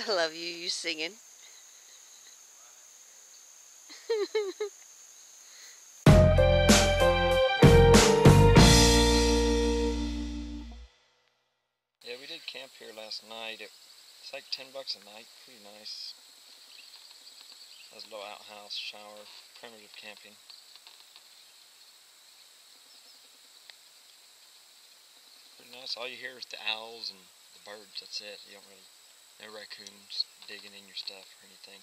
I love you singing. Yeah, we did camp here last night. It's like $10 a night, pretty nice. Has a little outhouse, shower, primitive camping. Pretty nice. All you hear is the owls and the birds, that's it. You don't really, no raccoons digging in your stuff or anything.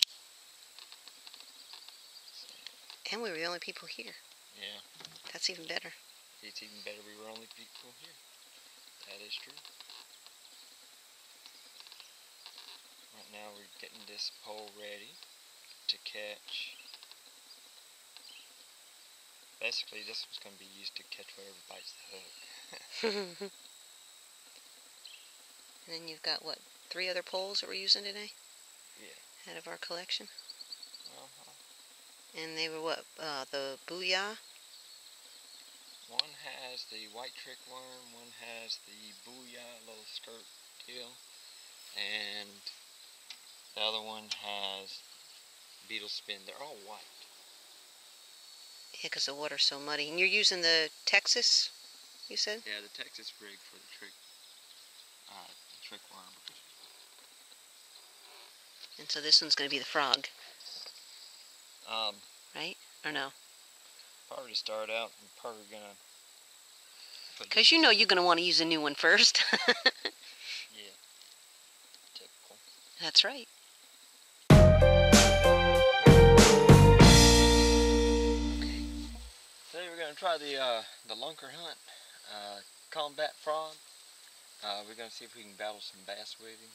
So, And we were the only people here. yeah. That's even better. It's even better we were only people here. That is true. Right now we're getting this pole ready to catch. Basically this was going to be used to catch whatever bites the hook. And then you've got, what, 3 other poles that we're using today? Yeah. Out of our collection? Uh-huh. And they were what, the Booyah? One has the white trickworm, one has the Booyah little skirt deal, and the other one has beetle spin. They're all white. Yeah, because the water's so muddy. And you're using the Texas, you said? Yeah, the Texas rig for the trickworm. And so this one's going to be the frog, right? Or no? Probably to start out, I'm probably gonna put. Because you know you're going to want to use a new one first. Yeah. Typical. That's right. Today we're gonna try the lunker hunt, combat frog. We're gonna see if we can battle some bass with him.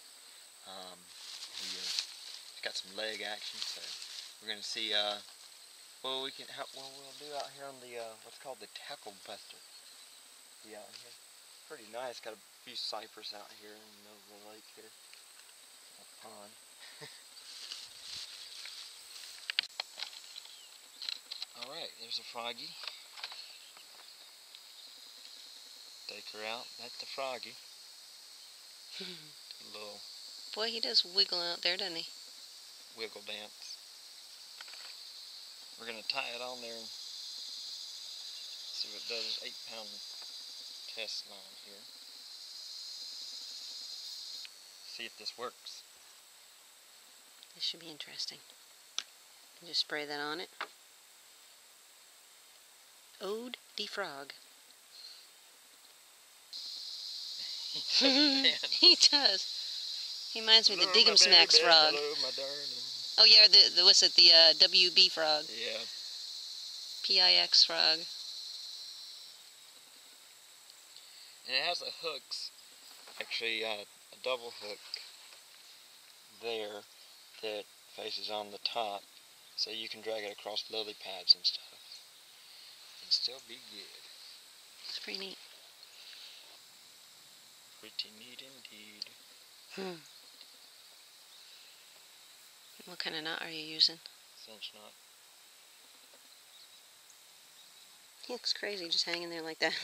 He's got some leg action, so we're gonna see what we'll do out here on the what's called the tackle buster. Be out here, pretty nice. Got a few cypress out here in the middle of the lake here, a pond. All right, there's a froggy. Take her out. That's the froggy. A little Boy, he does wiggle out there, doesn't he? wiggle dance. We're gonna tie it on there and see what it does. 8-pound test line here. See if this works. This should be interesting. You just spray that on it. Ode de Frog. He does. He reminds me of the Diggum Smacks frog. Hello, my darling. Oh yeah, the what's it? The WB frog. Yeah. PIX frog. And it has the hooks, actually a double hook there that faces on the top, so you can drag it across lily pads and stuff and still be good. It's pretty neat. Pretty neat indeed. What kind of knot are you using? Cinch knot. He looks crazy just hanging there like that.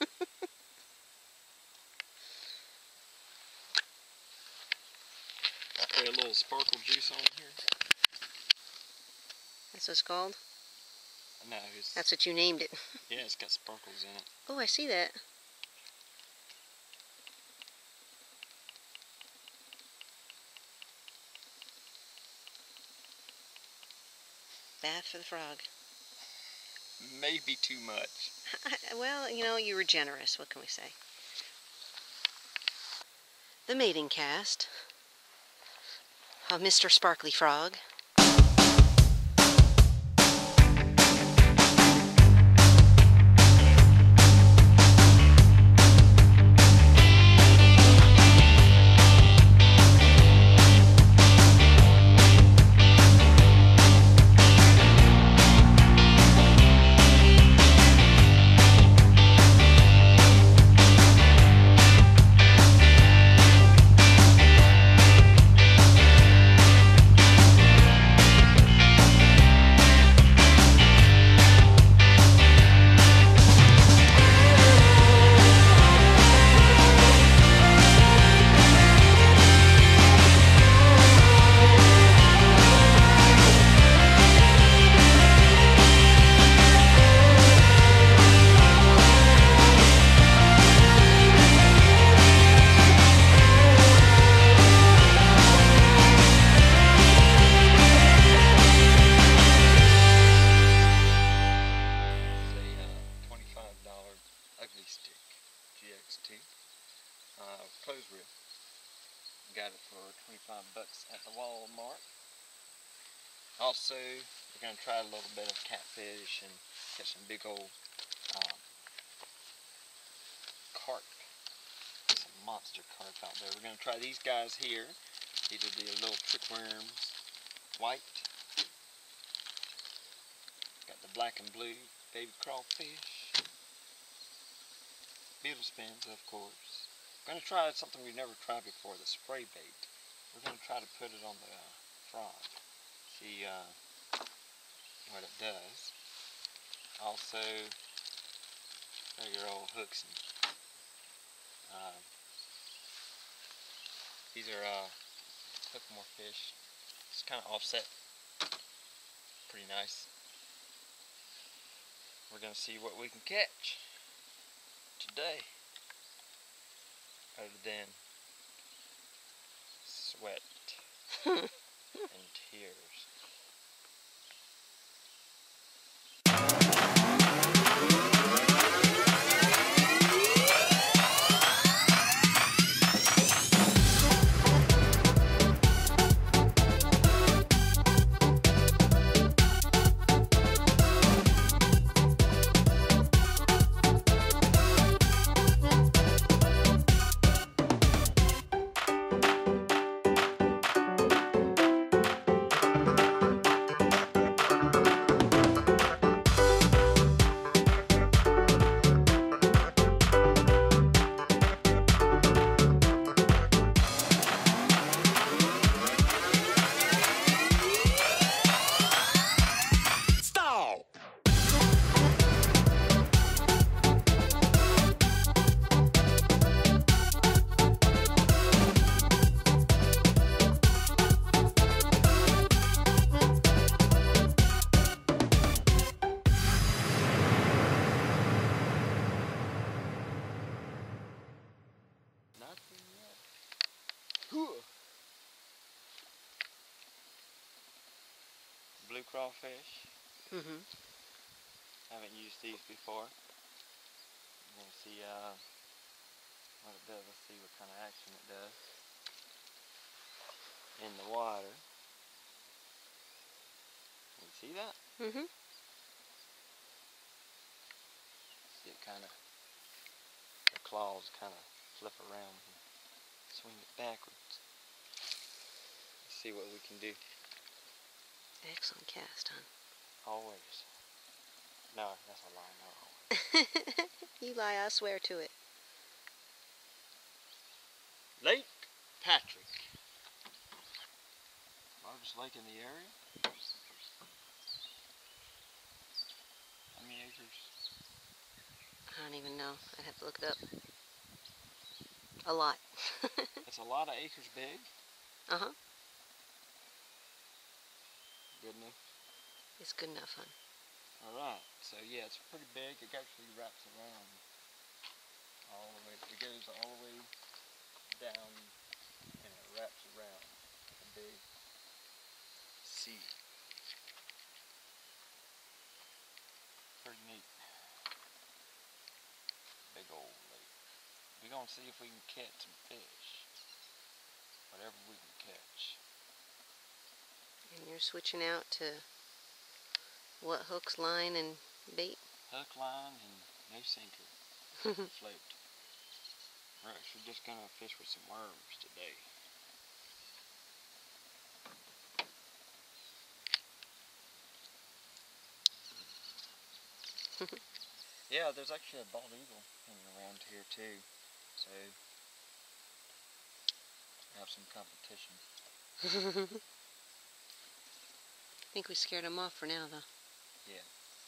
Put a little sparkle juice on here. That's what it's called? No, it's, That's what you named it. yeah, it's got sparkles in it. Oh, I see that. Bath for the frog. Maybe too much. Well, you know, you were generous. What can we say? The mating cast of Mr. Sparkly Frog. GX2 clothes reel. Got it for 25 bucks at the Walmart. Also, we're going to try a little bit of catfish and get some big old carp. Some monster carp out there. We're going to try these guys here. These are the little trickworms, white. Got the black and blue baby crawfish. Beetle spins, of course. We're going to try something we've never tried before, the spray bait. We're going to try to put it on the frog. See what it does. Also, there are your old hooks. And, these are hookmore fish. It's kind of offset. Pretty nice. We're going to see what we can catch today, other than sweat and tears. Nothing yet. Blue crawfish. Haven't used these before. I'm going to see what it does. Let's see what kind of action it does in the water. You see that? See it kind of, the claws kind of flip around and swing it backwards. Let's see what we can do. Excellent cast, hon. Always. No, that's a lie. Not always. You lie, I swear to it. Lake Patrick. Largest lake in the area. How many acres? I don't even know. I'd have to look it up. A lot. It's a lot of acres big. Uh-huh. Good enough? It's good enough, hon. Alright, so yeah, it's pretty big. It actually wraps around all the way. It goes all the way down and it wraps around a big sea. Pretty neat. Big old lake. We're going to see if we can catch some fish. Whatever we can catch. And you're switching out to what, hooks, line, and bait? Hook, line, and no sinker. Float. We're actually just going to fish with some worms today. Yeah, there's actually a bald eagle hanging around here too. So, have some competition. I think we scared him off for now, though. Yeah.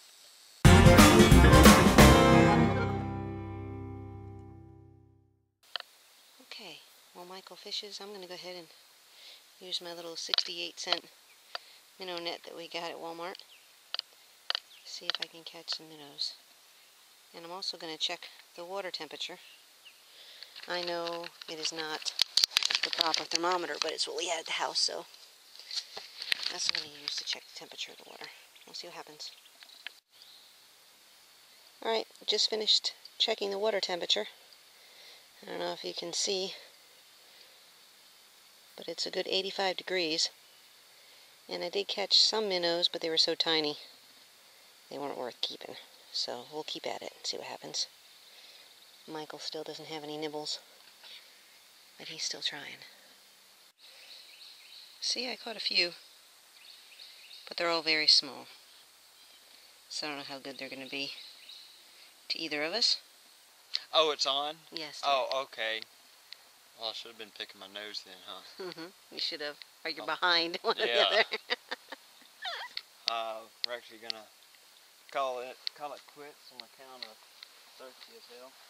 Okay, while Michael fishes, I'm going to go ahead and use my little 68-cent minnow net that we got at Walmart. See if I can catch some minnows. And I'm also going to check the water temperature. I know it is not the proper thermometer, but it's what we had at the house, so that's what I'm going to use to check the temperature of the water. We'll see what happens. Alright, just finished checking the water temperature. I don't know if you can see, but it's a good 85 degrees. And I did catch some minnows, but they were so tiny, they weren't worth keeping. So we'll keep at it and see what happens. Michael still doesn't have any nibbles, but he's still trying. See, I caught a few, but they're all very small. So I don't know how good they're going to be to either of us. Oh, it's on? Yes. Dear. Oh, okay. Well, I should have been picking my nose then, huh? You should have. Or you're behind one or the Yeah. other. We're actually gonna call it quits on account of thirsty as hell.